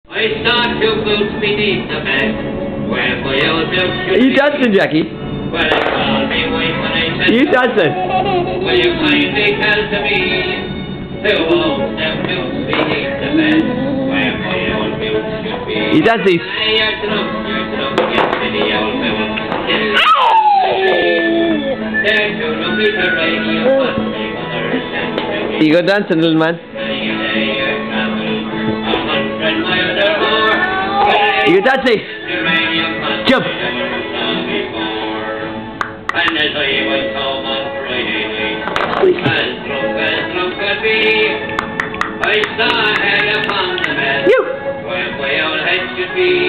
I saw two boots beneath the bed, where my old milk should Are you dancing, Jackie? Well, I called me wife when I said, Are you dancing? will you kindly tell to me, who owns them boots beneath the bed, where my old milk should be? You dancing? You're drunk, yes, to the old milk. They're too lucky to ride you, but my mother sent to me. You go dancing, little man. You dancing? Jump! And as I was home on Friday night, as drunk could be, I saw a head upon the bed, where my old head should be.